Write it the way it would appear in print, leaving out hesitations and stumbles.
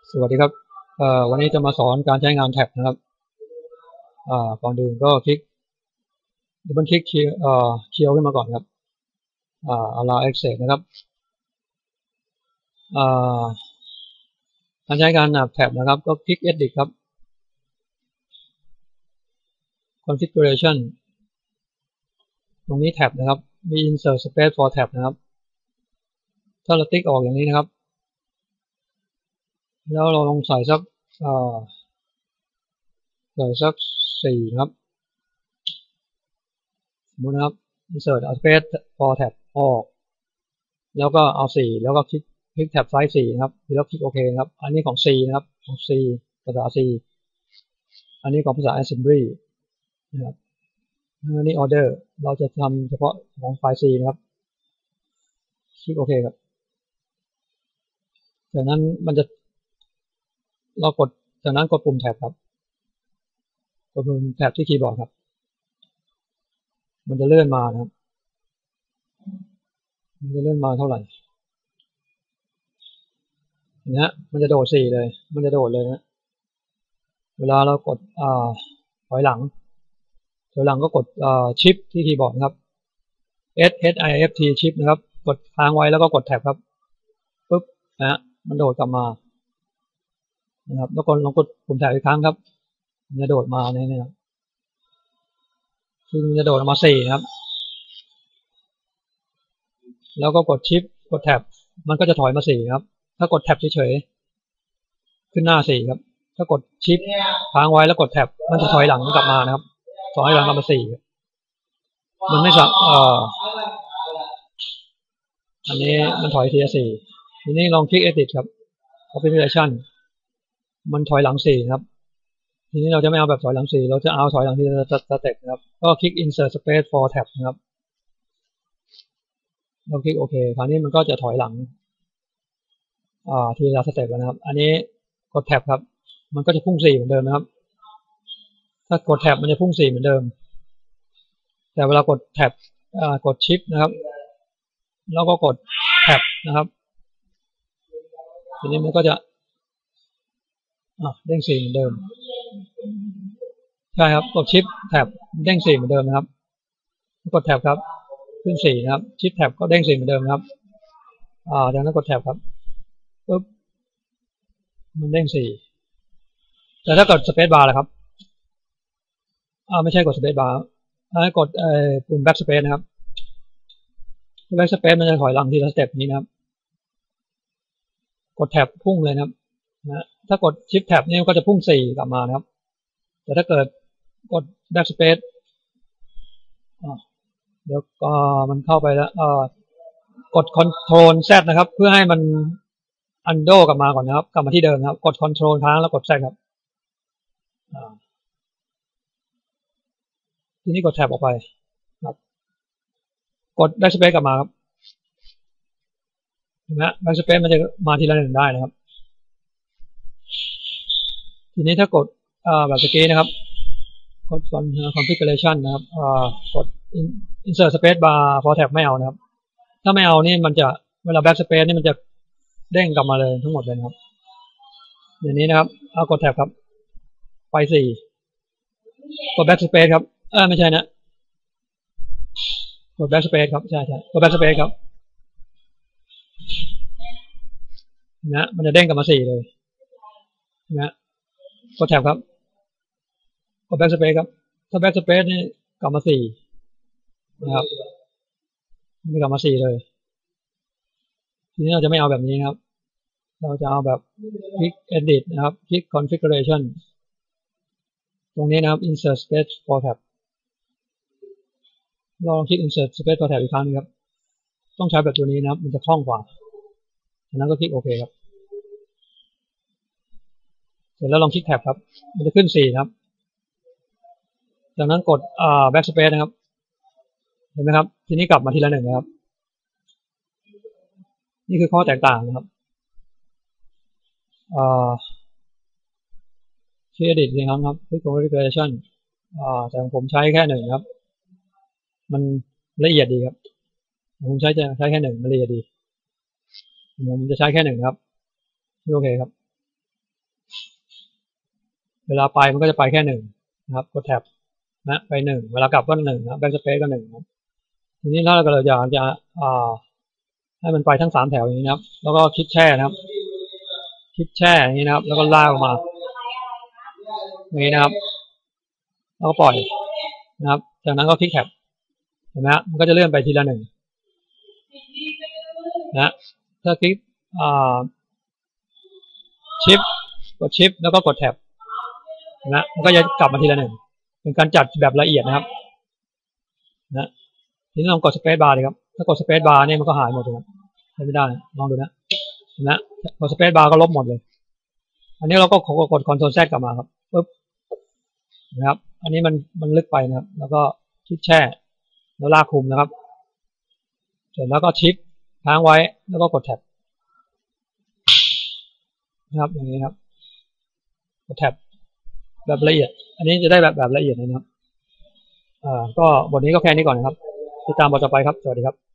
สวัสดีครับวันนี้จะมาสอนการใช้งานแท็บนะครับก่อนอื่นก็คลิกดับเบิลคลิกเคียวขึ้นมาก่อนครับallow access นะครับการใช้งานแท็บนะครับก็คลิก edit ครับ configuration ตรงนี้แท็บนะครับมี insert space for tab นะครับถ้าเราติ๊กออกอย่างนี้นะครับแล้วเราลองใส่สัก4ครับสมมตินะครับ insert space for tab ออกแล้วก็เอา4แล้วก็คลิกแท็บไซส์4ครับแล้วคลิกโอเคครับอันนี้ของ C นะครับของ C ภาษา C อันนี้ของภาษา assembly นะครับอันนี้ order เราจะทำเฉพาะของไฟล์ C นะครับคลิกโอเคครับจากนั้นมันจะจากนั้นกดปุ่มแท็บครับกดปุ่มแท็บที่คีย์บอร์ดครับมันจะเลื่อนมานะครับมันจะเลื่อนมาเท่าไหร่นะมันจะโดด4เลยมันจะโดดเลยนะเวลาเรากดถอยหลังก็กดชิปที่คีย์บอร์ดครับ SHIFT ชิปนะครับกดค้างไว้แล้วก็กดแท็บครับปุ๊บนะมันโดดกลับมานะครับแล้วก็ลองกดปุ่มแท็บอีกครั้งครับมันจะโดดมาเนี่ยครับซึ่งจะโดดออกมา4ครับแล้วก็กดชิปกดแท็บมันก็จะถอยมา4ครับถ้ากดแท็บเฉยๆขึ้นหน้า4ครับถ้ากดชิปค้างไว้แล้วกดแท็บมันจะถอยหลังกลับมานะครับถอยหลังกลับมา4มันไม่สับอันนี้มันถอยทีละ4ทีนี้ลองคลิก edit ครับ configuration มันถอยหลัง4ครับทีนี้เราจะไม่เอาแบบถอยหลัง4เราจะเอาถอยหลังที่สเต็ปนะครับก็คลิก insert space for tab นะครับเราคลิกโอเคคราวนี้มันก็จะถอยหลังทีละสเต็ปแล้วนะครับอันนี้กดแท็บครับมันก็จะพุ่ง4เหมือนเดิมนะครับถ้ากดแท็บมันจะพุ่ง4เหมือนเดิมแต่เวลากดแท็บกดชิปนะครับแล้วก็กดแท็บนะครับทีนี้มันก็จะเด้ง4เหมือนเดิมใช่ครับกดชิปแท็บเด้ง4เหมือนเดิมนะครับกดแท็บครับขึ้น4นะครับชิปแท็บก็เด้ง4เหมือนเดิมครับจากนั้นกดแท็บครับปุ๊บมันเด้ง4แต่ถ้ากดสเปซบาร์ล่ะครับไม่ใช่กดสเปซบาร์ให้กดปุ่ม backspace นะครับ backspace มันจะถอยหลังทีละสเต็ปนี้นะครับกดแท็บพุ่งเลยนะครับถ้ากดชิปแท็บนี่ก็จะพุ่ง4กลับมานะครับแต่ถ้าเกิดกด backspace เดี๋ยวก็มันเข้าไปแล้วกด Ctrl Z นะครับเพื่อให้มันundo กลับมาก่อนนะครับกลับมาที่เดิมนะครับกด Ctrl ค้างแล้วกด Z ครับทีนี้กดแท็บออกไปครับกด backspace กลับมาครับนะ backspace มันจะมาทีละ1ได้นะครับทีนี้ถ้ากดแบบตะกี้นะครับกด configuration นะครับกด insert space bar for tab ไม่เอานะครับถ้าไม่เอานี่มันจะเวลา backspace นี่มันจะเด้งกลับมาเลยทั้งหมดเลยนะครับอย่างนี้นะครับเอากดแท็บครับไป4กด backspace ครับไม่ใช่นะกด backspace ครับใช่กด backspace ครับนะมันจะเด้งกลับมา4เลยนะกดแท็บครับกด backspace ครับถ้า backspace นี่กลับมา4นะครับนี่กลับมา4เลยทีนี้เราจะไม่เอาแบบนี้ครับเราจะเอาแบบคลิก edit นะครับคลิก configuration ตรงนี้นะครับ insert space for tab ลองคลิก insert space for tab อีกครั้งนึงครับต้องใช้แบบตัวนี้นะครับมันจะคล่องกว่าจากนั้นก็คลิกโอเคครับเสร็จแล้วลองคลิกแท็บครับมันจะขึ้น4ครับจากนั้นกดbackspace นะครับเห็นไหมครับทีนี้กลับมาทีละ1นะครับนี่คือข้อแตกต่างนะครับที่ edit นี่ครับคลิก configuration แต่ผมใช้แค่1ครับมันละเอียดดีครับผมใช้แค่1มันละเอียดดีผมจะใช้แค่1ครับโอเคครับเวลาไปมันก็จะไปแค่1นะครับกดแท็บนะไป1เวลากลับก็1นะแบ็กสเปซก็1ครับทีนี้ถ้าเราอยากจะให้มันไปทั้ง3แถวอย่างนี้นะครับแล้วก็คลิกแช่นะครับคลิกแช่อย่างนี้นะครับแล้วก็ลากออกมาอย่างนี้นะครับแล้วก็ปล่อยนะครับจากนั้นก็คลิกแท็บเห็นไหมมันก็จะเลื่อนไปทีละ1นะถ้าคลิกชิปกดชิปแล้วก็กดแท็บนะมันก็จะกลับมาทีละ1เป็นการจัดแบบละเอียดนะครับนะทีนี้ลองกดสเปซบาร์เลยครับถ้ากดสเปซบาร์เนี่ยมันก็หายหมดเลยครับใช้ไม่ได้ลองดูนะกดสเปซบาร์ก็ลบหมดเลยอันนี้เราก็กด Ctrl Z กลับมาครับปึ๊บนะครับอันนี้มันลึกไปนะครับแล้วก็คลิกแช่แล้วลากคุมนะครับเสร็จแล้วก็ชิปค้างไว้แล้วก็กดแท็บนะครับอย่างนี้ครับกดแท็บแบบละเอียดอันนี้จะได้แบบละเอียดเลยนะครับก็บทนี้ก็แค่นี้ก่อนนะครับติดตามบทต่อไปครับสวัสดีครับ